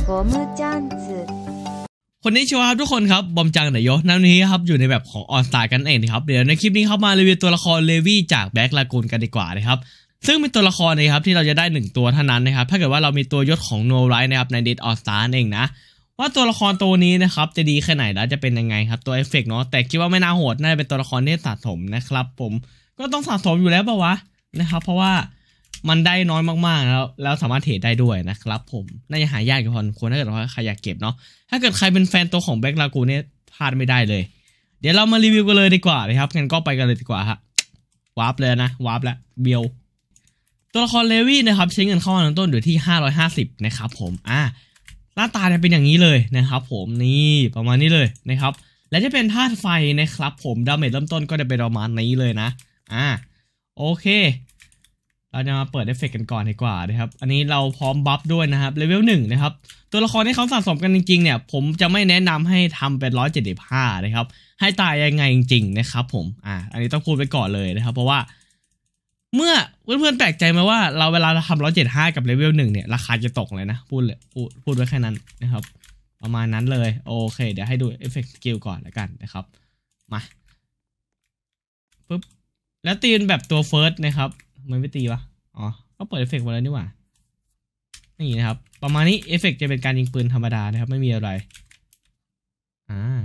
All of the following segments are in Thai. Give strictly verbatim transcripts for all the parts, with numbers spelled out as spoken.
บอมจังจืคนนี้ชัวร์ครับทุกคนครับบอมจังไหนโยนั่นนี้ครับอยู่ในแบบของออนสตาร์กันเองนะครับเดี๋ยวในคลิปนี้เข้ามารีวิวตัวละครเลวี่จากแบ็กลากูนกันดีกว่านะครับซึ่งเป็นตัวละครนะครับที่เราจะได้หนึ่งตัวเท่านั้นนะครับถ้าเกิดว่าเรามีตัวยศของโนไรท์นะครับในดิสออนสตาร์เองนะว่าตัวละครตัวนี้นะครับจะดีแค่ไหนแล้วจะเป็นยังไงครับตัวเอฟเฟกต์เนาะแต่คิดว่าไม่น่าโหดน่าจะเป็นตัวละครที่สะสมนะครับผมก็ต้องสะสมอยู่แล้วป่าวะนะครับเพราะว่ามันได้น้อยมากๆแล้วแล้วสามารถเทรดได้ด้วยนะครับผมน่าจะหายากอยู่พอควรถ้าเกิดว่าใครอยากเก็บเนาะถ้าเกิดใครเป็นแฟนตัวของแบ็กลากูนเนี่ยพลาดไม่ได้เลยเดี๋ยวเรามารีวิวกันเลยดีกว่านะครับงั้นก็ไปกันเลยดีกว่าฮะวาร์ปเลยนะวาร์ปแล้วเบียวตัวละครเลวี่นะครับใช้เงินเข้ามาต้นอยู่ที่ห้าร้อยห้าสิบนะครับผมอ่าหน้าตาจะเป็นอย่างนี้เลยนะครับผมนี่ประมาณนี้เลยนะครับและจะเป็นธาตุไฟนะครับผมดาเมจเริ่มต้นก็จะเป็นประมาณนี้เลยนะอ่าโอเคเราจะมาเปิดเอฟเฟกต์กันก่อนดีกว่านะครับอันนี้เราพร้อมบัฟด้วยนะครับเลเวลหนึ่งนะครับตัวละครที่เขาสะสมกันจริงๆเนี่ยผมจะไม่แนะนำให้ทำเป็นร้อยเจ็ดสิบห้านะครับให้ตายยังไงจริงๆนะครับผมอ่าอันนี้ต้องพูดไปก่อนเลยนะครับเพราะว่าเมื่อเพื่อนๆแปลกใจไหมว่าเราเวลาเราทำร้อยเจ็ดห้ากับเลเวลหนึ่งเนี่ยราคาจะตกเลยนะพูดเลยพูดพูดไว้แค่นั้นนะครับประมาณนั้นเลยโอเคเดี๋ยวให้ดูเอฟเฟกต์สกิลก่อนแล้วกันนะครับมาปุ๊บแล้วตีนแบบตัวเฟิร์สนะครับมันไม่ตีวะอ๋อก็เปิดเอฟเฟกต์มาแล้วนี่หว่านี่นะครับประมาณนี้เอฟเฟกต์จะเป็นการยิงปืนธรรมดานะครับไม่มีอะไรอ่า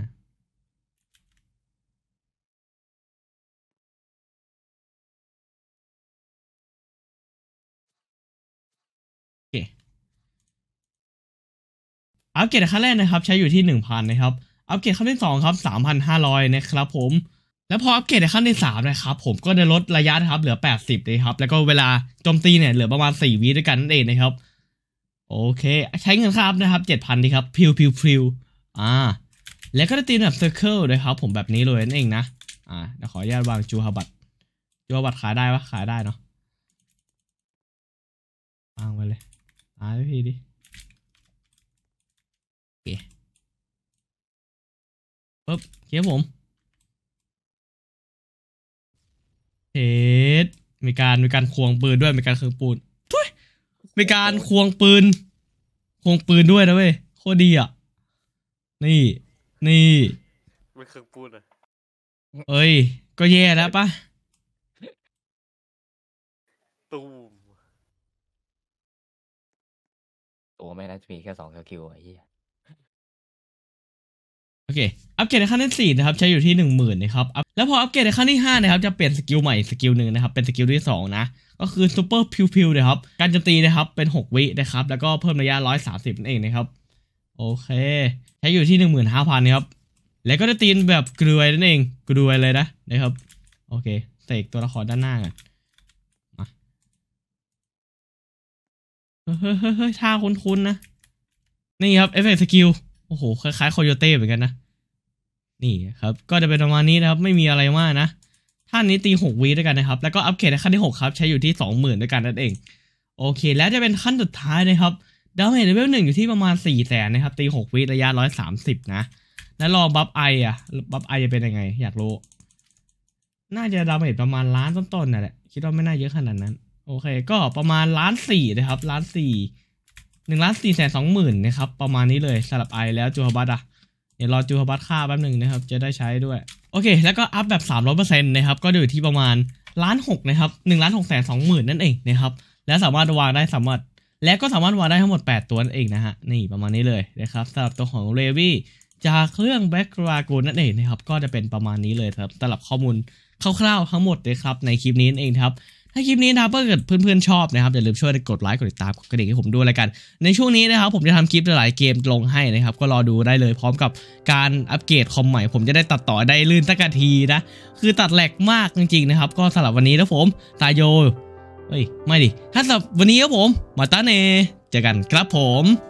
โอเคอัปเกรดขั้นแรกนะครับใช้อยู่ที่ หนึ่งพัน นะครับอัปเกรดขั้นที่สองครับ สามพันห้าร้อย นะครับผมแล้วพออัปเกรดในขั้นที่สามนะครับผมก็ได้ลดระยะนะครับเหลือแปดสิบเลยครับแล้วก็เวลาโจมตีเนี่ยเหลือประมาณสี่วิด้วยกันนั่นเองนะครับโอเคใช้เงินค่าอัพนะครับ เจ็ดพัน ดีครับพิวพิวพิวอ่าแล้วก็ได้ตีแบบเซอร์เคิลด้วยครับผมแบบนี้เลยนั่นเองนะอ่าเดี๋ยวขออนุญาตวางจูฮาบัตจูฮาบัตขายได้ปะขายได้เนาะวางไปเลยอ่าพี่ดิโอเคปุ๊บเขียบผมเฮ็ดมีการมีการควงปืนด้วยมีการเครื่องปูนทุยมีการควงปืนควงปืนด้วยนะเว้ยโคตรดีอ่ะนี่นี่ไม่เครื่องปูนอ่ะเอ้ยก็แย่แล้วปะตูมตัวไม่น่าจะมีแค่สองสกิลไอ้เหี้ยโอเคอัปเกรดในขั้นที่สี่นะครับใช้อยู่ที่หนึ่งหมื่นนะครับแล้วพออัปเกรดในขั้นที่ห้านะครับจะเปลี่ยนสกิลใหม่สกิลหนึ่งนะครับเป็นสกิลที่สองนะก็คือซูเปอร์พิวพิวนะครับการโจมตีนะครับเป็นหกวินะครับแล้วก็เพิ่มระยะหนึ่งร้อยสามสิบนั่นเองนะครับโอเคใช้อยู่ที่ หนึ่งหมื่นห้าพัน นะครับแล้วก็ได้ตีนแบบกรวยนั่นเองกรวยเลยนะนะครับโอเคเสกตัวละครด้านหน้ากันมาเฮ้ยเฮ้ยเฮ้ยท่าคุ้นๆนะนี่ครับเอฟเฟกต์สกิลโอ้โหคล้ายๆโคโยเต้เหมือนกันนะนี่ครับก็จะเป็นประมาณนี้นะครับไม่มีอะไรมากนะท่านนี้ตีหกวิด้วยกันนะครับแล้วก็อัปเกรดในขั้นที่หกครับใช้อยู่ที่ สองหมื่น ด้วยกันนั่นเองโอเคแล้วจะเป็นขั้นสุดท้ายนะครับดาเมจเลเวลหนึ่งอยู่ที่ประมาณ สี่แสน นะครับตีหกวิระยะหนึ่งร้อยสามสิบนะแล้วรอบัฟไออ่ะบัฟไอจะเป็นยังไงอยากรู้น่าจะดาเมจประมาณล้านต้นๆนั่นแหละคิดว่าไม่น่าเยอะขนาดนั้นโอเคก็ประมาณล้านสี่นะครับล้านสี่หนึ่งล้านสี่แสนสองหมื่นนะครับประมาณนี้เลยสำหรับไอแล้วจูฮาบัตอ่ะเดี๋ยวรอจูฮาบัตค่าแป๊บหนึ่งนะครับจะได้ใช้ด้วยโอเคแล้วก็อัพแบบ สามร้อยเปอร์เซ็นต์ นะครับก็อยู่ที่ประมาณล้านหกนะครับหนึ่งล้านหกแสนสองหมื่นนั่นเองนะครับแล้วสามารถวางได้สามารถและก็สามารถวางได้ทั้งหมดแปดตัวนั่นเองนะฮะนี่ประมาณนี้เลยนะครับสำหรับตัวของเลวี่จากเครื่องแบ็กลากูนนั่นเองนะครับก็จะเป็นประมาณนี้เลยครับสำหรับข้อมูลคร่าวๆทั้งหมดเลยครับในคลิปนี้นั่นเองครับถ้าคลิปนี้นะครับถ้าเกิดเพื่อนๆชอบนะครับอย่าลืมช่วยกดไลค์กดติดตามกดกระดิ่งให้ผมด้วยแล้วกันในช่วงนี้นะครับผมจะทำคลิปหลายเกมลงให้นะครับก็รอดูได้เลยพร้อมกับการอัปเกรดคอมใหม่ผมจะได้ตัดต่อได้ลื่นสักทีนะคือตัดแหลกมากจริงๆนะครับก็สำหรับวันนี้นะผมตาโยเฮ้ยไม่ดิถ้าสำหรับวันนี้ครับผมมาตาเนเจอกันครับผม